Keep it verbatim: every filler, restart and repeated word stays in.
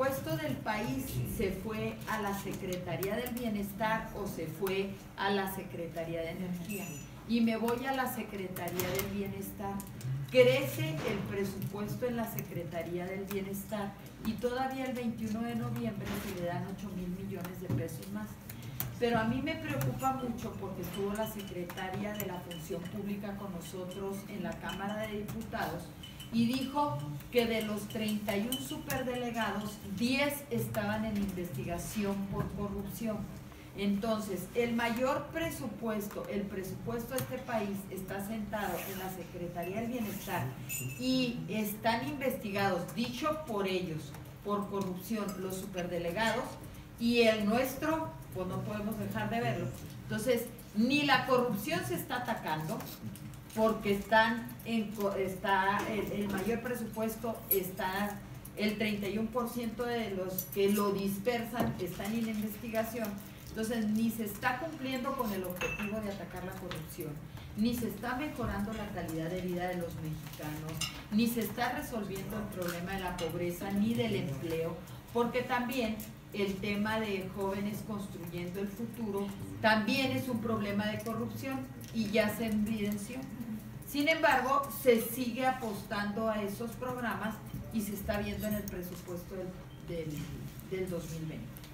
presupuesto del país se fue a la Secretaría del Bienestar o se fue a la Secretaría de Energía. Y me voy a la Secretaría del Bienestar. Crece el presupuesto en la Secretaría del Bienestar y todavía el veintiuno de noviembre se le dan ocho mil millones de pesos más. Pero a mí me preocupa mucho porque estuvo la secretaria de la Función Pública con nosotros en la Cámara de Diputados y dijo que de los treinta y uno superdelegados, diez estaban en investigación por corrupción. Entonces, el mayor presupuesto, el presupuesto de este país está sentado en la Secretaría del Bienestar y están investigados, dicho por ellos, por corrupción, los superdelegados, y el nuestro, pues no podemos dejar de verlo. Entonces, ni la corrupción se está atacando, porque están en, está el, el mayor presupuesto, está el treinta y uno por ciento de los que lo dispersan están en investigación. Entonces, ni se está cumpliendo con el objetivo de atacar la corrupción, ni se está mejorando la calidad de vida de los mexicanos, ni se está resolviendo el problema de la pobreza, ni del empleo, porque también el tema de jóvenes construyendo el futuro también es un problema de corrupción y ya se evidenció. Sin embargo, se sigue apostando a esos programas y se está viendo en el presupuesto del, del, del dos mil veinte.